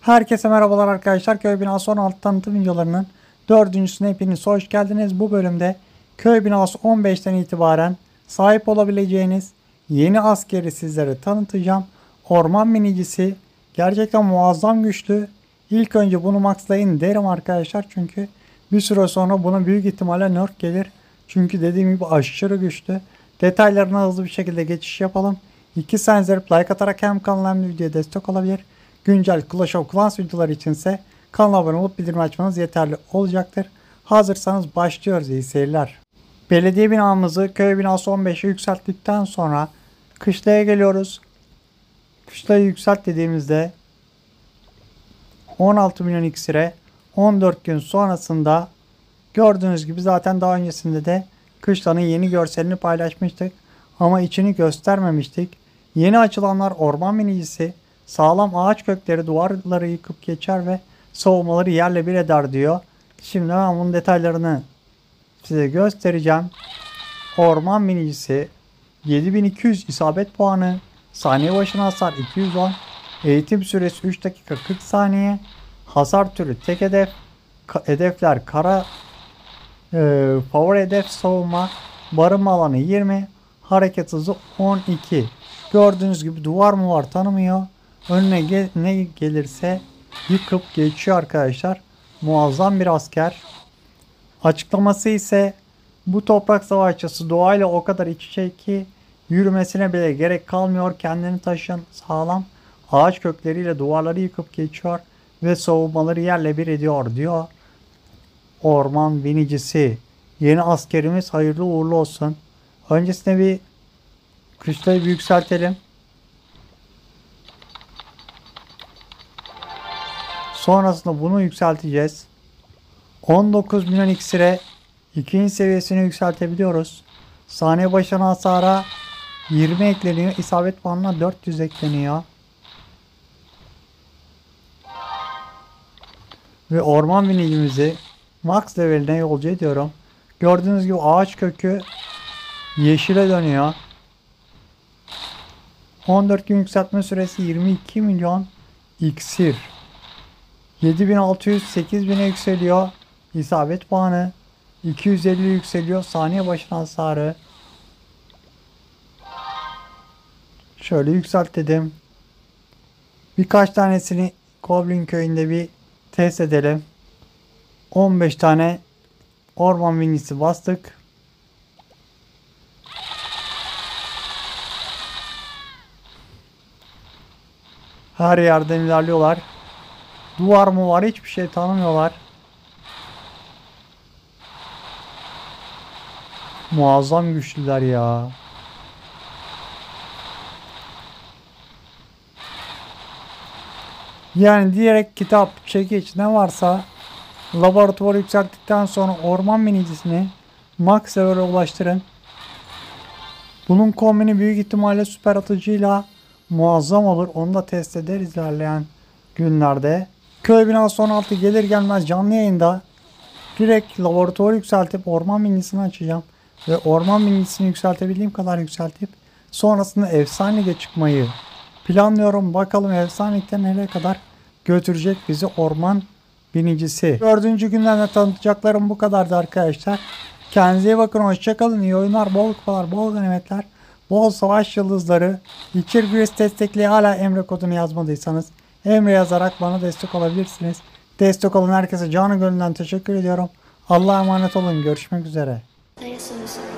Herkese merhabalar arkadaşlar. Köy binası 16 tanıtım videolarının dördüncüsüne hepiniz hoş geldiniz. Bu bölümde köy binası 15'ten itibaren sahip olabileceğiniz yeni askeri sizlere tanıtacağım. Orman minicisi gerçekten muazzam güçlü. İlk önce bunu maxlayın derim arkadaşlar. Çünkü bir süre sonra buna büyük ihtimalle nerf gelir. Çünkü dediğim gibi aşırı güçlü. Detaylarına hızlı bir şekilde geçiş yapalım. İki senizlerip like atarak hem kanala hem de videoya destek olabilir. Güncel Clash of Clans videoları içinse kanala abone olup bildirim açmanız yeterli olacaktır. Hazırsanız başlıyoruz. İyi seyirler. Belediye binamızı köy binası 15'e yükselttikten sonra kışlaya geliyoruz. Kışlayı yükselt dediğimizde 16 milyon iksire 14 gün sonrasında gördüğünüz gibi zaten daha öncesinde de kışlanın yeni görselini paylaşmıştık. Ama içini göstermemiştik. Yeni açılanlar orman minicisi sağlam ağaç kökleri duvarları yıkıp geçer ve savunmaları yerle bir eder diyor. Şimdi ben bunun detaylarını size göstereceğim. Orman minicisi 7200 isabet puanı, saniye başına hasar 210, eğitim süresi 3 dakika 40 saniye, hasar türü tek hedef, hedefler kara, favori hedef savunma, barınma alanı 20, hareket hızı 12. Gördüğünüz gibi duvar mı var tanımıyor. Önüne ne gelirse yıkıp geçiyor arkadaşlar. Muazzam bir asker. Açıklaması ise bu toprak savaşçısı doğayla o kadar iç içe ki yürümesine bile gerek kalmıyor. Kendini taşıyan sağlam ağaç kökleriyle duvarları yıkıp geçiyor ve savunmaları yerle bir ediyor diyor. Orman binicisi. Yeni askerimiz hayırlı uğurlu olsun. Öncesinde bir kışlayı bir yükseltelim. Sonrasında bunu yükselteceğiz. 19 milyon iksire ikinci seviyesini yükseltebiliyoruz. Saniye başına hasara 20 ekleniyor. İsabet puanına 400 ekleniyor. Ve orman binicimizi max leveline yolcu ediyorum. Gördüğünüz gibi ağaç kökü yeşile dönüyor. 14 gün yükseltme süresi 22 milyon iksir. 7600 8000'e yükseliyor. İsabet puanı 250 yükseliyor. Saniye başına hasarı. Şöyle yükselt dedim. Birkaç tanesini Goblin köyünde bir test edelim. 15 tane orman minicisi bastık. Her yerden ilerliyorlar. Duvar mı var hiçbir şey tanımıyorlar. Muazzam güçlüler ya. Yani direkt kitap, çekiç ne varsa laboratuvarı yükselttikten sonra orman minicisini max level'e ulaştırın. Bunun kombini büyük ihtimalle süper atıcıyla muazzam olur. Onu da test ederiz ilerleyen günlerde. Köy binası 16 gelir gelmez canlı yayında direkt laboratuvarı yükseltip orman minisini açacağım. Ve orman minisini yükseltebildiğim kadar yükseltip sonrasında efsane çıkmayı planlıyorum. Bakalım efsanelikten nereye kadar götürecek bizi orman binicisi. Dördüncü günden de tanıtacaklarım bu kadardı arkadaşlar. Kendinize iyi bakın. Hoşçakalın. İyi oyunlar, bol kupalar, bol ganimetler, bol savaş yıldızları. İçergüres destekli hala Emre kodunu yazmadıysanız Emre yazarak bana destek olabilirsiniz. Destek olan herkese canı gönülden teşekkür ediyorum. Allah'a emanet olun. Görüşmek üzere.